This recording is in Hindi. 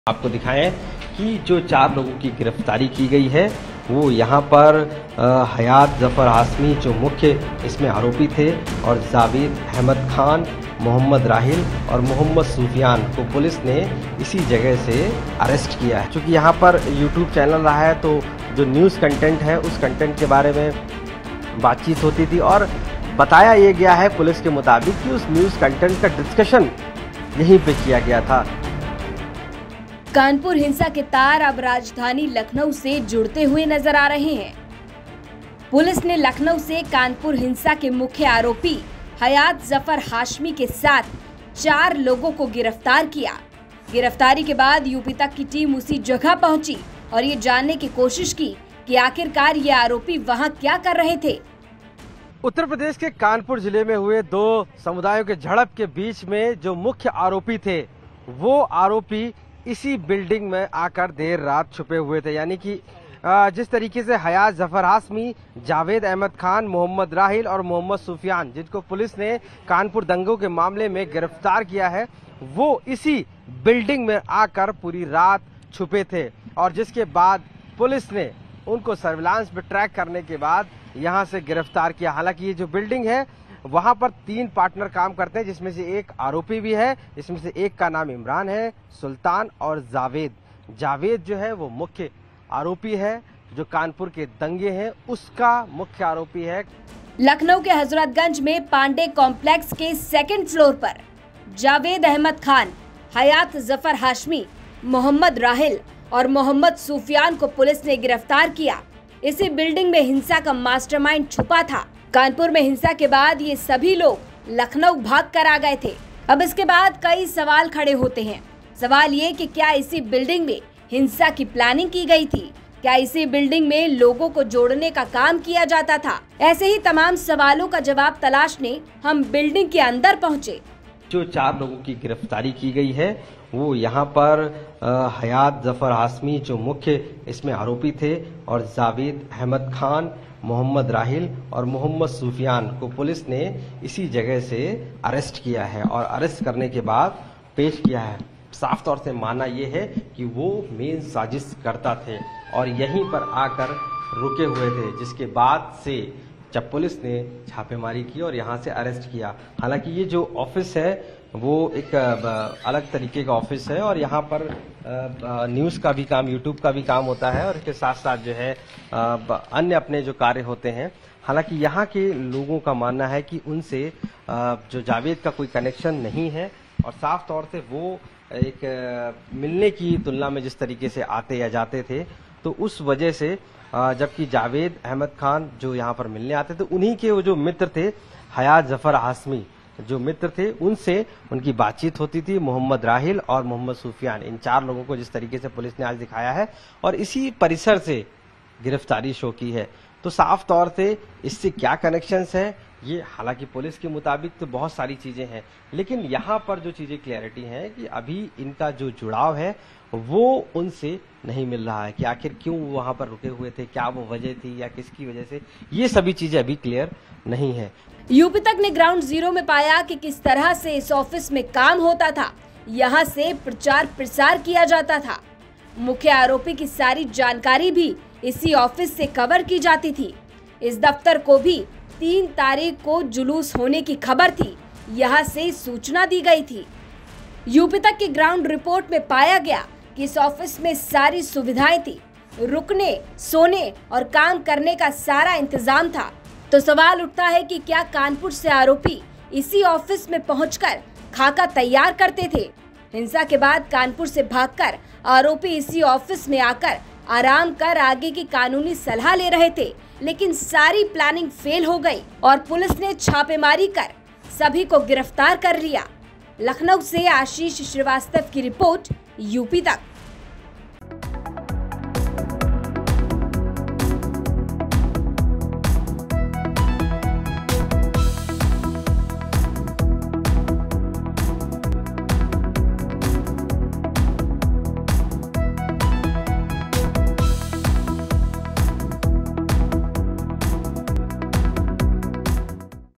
आपको दिखाएं कि जो 4 लोगों की गिरफ्तारी की गई है वो यहाँ पर हयात जफर हाशमी जो मुख्य इसमें आरोपी थे और जावेद अहमद खान, मोहम्मद राहिल और मोहम्मद सूफियान को पुलिस ने इसी जगह से अरेस्ट किया है। चूँकि यहाँ पर यूट्यूब चैनल रहा है तो जो न्यूज़ कंटेंट है उस कंटेंट के बारे में बातचीत होती थी और बताया ये गया है पुलिस के मुताबिक कि उस न्यूज़ कंटेंट का डिस्कशन यहीं पे किया गया था। कानपुर हिंसा के तार अब राजधानी लखनऊ से जुड़ते हुए नजर आ रहे हैं। पुलिस ने लखनऊ से कानपुर हिंसा के मुख्य आरोपी हयात जफर हाशमी के साथ 4 लोगों को गिरफ्तार किया। गिरफ्तारी के बाद यूपी तक की टीम उसी जगह पहुंची और ये जानने की कोशिश की कि आखिरकार ये आरोपी वहां क्या कर रहे थे। उत्तर प्रदेश के कानपुर जिले में हुए 2 समुदायों के झड़प के बीच में जो मुख्य आरोपी थे वो आरोपी इसी बिल्डिंग में आकर देर रात छुपे हुए थे। यानी कि जिस तरीके से हयात जफर हाशमी, जावेद अहमद खान, मोहम्मद राहिल और मोहम्मद सूफियान जिनको पुलिस ने कानपुर दंगों के मामले में गिरफ्तार किया है वो इसी बिल्डिंग में आकर पूरी रात छुपे थे और जिसके बाद पुलिस ने उनको सर्विलांस में ट्रैक करने के बाद यहां से गिरफ्तार किया। हालांकि ये जो बिल्डिंग है वहां पर 3 पार्टनर काम करते हैं जिसमें से एक आरोपी भी है, जिसमें से एक का नाम इमरान है, सुल्तान और जावेद। जावेद जो है वो मुख्य आरोपी है, जो कानपुर के दंगे हैं उसका मुख्य आरोपी है। लखनऊ के हजरतगंज में पांडे कॉम्प्लेक्स के 2nd फ्लोर पर जावेद अहमद खान, हयात जफर हाशमी, मोहम्मद राहिल और मोहम्मद सूफियान को पुलिस ने गिरफ्तार किया। इसी बिल्डिंग में हिंसा का मास्टरमाइंड छुपा था। कानपुर में हिंसा के बाद ये सभी लोग लखनऊ भाग कर आ गए थे। अब इसके बाद कई सवाल खड़े होते हैं। सवाल ये कि क्या इसी बिल्डिंग में हिंसा की प्लानिंग की गई थी? क्या इसी बिल्डिंग में लोगों को जोड़ने का काम किया जाता था? ऐसे ही तमाम सवालों का जवाब तलाशने हम बिल्डिंग के अंदर पहुंचे। जो 4 लोगों की गिरफ्तारी की गई है वो यहाँ पर हयात जफर हाशमी जो मुख्य इसमें आरोपी थे और जावेद अहमद खान, मोहम्मद राहिल और मोहम्मद सूफियान को पुलिस ने इसी जगह से अरेस्ट किया है और अरेस्ट करने के बाद पेश किया है। साफ तौर से माना यह है कि वो मेन साजिश करता थे और यहीं पर आकर रुके हुए थे, जिसके बाद से जब पुलिस ने छापेमारी की और यहां से अरेस्ट किया। हालांकि ये जो ऑफिस है वो एक अलग तरीके का ऑफिस है और यहाँ पर न्यूज़ का भी काम, यूट्यूब का भी काम होता है और इसके साथ साथ जो है अन्य अपने जो कार्य होते हैं। हालांकि यहाँ के लोगों का मानना है कि उनसे जो जावेद का कोई कनेक्शन नहीं है और साफ तौर से वो एक मिलने की तुलना में जिस तरीके से आते या जाते थे तो उस वजह से जबकि जावेद अहमद खान जो यहाँ पर मिलने आते थे उन्हीं के वो जो मित्र थे हयात जफर हाशमी जो मित्र थे उनसे उनकी बातचीत होती थी। मोहम्मद राहिल और मोहम्मद सूफियान, इन 4 लोगों को जिस तरीके से पुलिस ने आज दिखाया है और इसी परिसर से गिरफ्तारी शो की है तो साफ तौर से इससे क्या कनेक्शंस है ये, हालांकि पुलिस के मुताबिक तो बहुत सारी चीजें हैं लेकिन यहाँ पर जो चीजें क्लैरिटी है कि अभी इनका जो जुड़ाव है वो उनसे नहीं मिल रहा है कि आखिर क्यों वहां पर रुके हुए थे, क्या वो वजह थी या किसकी वजह से, ये सभी चीजें अभी क्लियर नहीं है। यूपी तक ने ग्राउंड जीरो में पाया कि किस तरह से इस ऑफिस में काम होता था। यहाँ से प्रचार प्रसार किया जाता था। मुख्य आरोपी की सारी जानकारी भी इसी ऑफिस से कवर की जाती थी। इस दफ्तर को भी 3 तारीख को जुलूस होने की खबर थी, यहाँ से सूचना दी गई थी। यूपी तक की ग्राउंड रिपोर्ट में पाया गया कि इस ऑफिस में सारी सुविधाएं थी, रुकने, सोने और काम करने का सारा इंतजाम था। तो सवाल उठता है कि क्या कानपुर से आरोपी इसी ऑफिस में पहुंचकर खाका तैयार करते थे? हिंसा के बाद कानपुर से भागकर आरोपी इसी ऑफिस में आकर आराम कर आगे की कानूनी सलाह ले रहे थे, लेकिन सारी प्लानिंग फेल हो गई और पुलिस ने छापेमारी कर सभी को गिरफ्तार कर लिया। लखनऊ से आशीष श्रीवास्तव की रिपोर्ट, यूपी तक।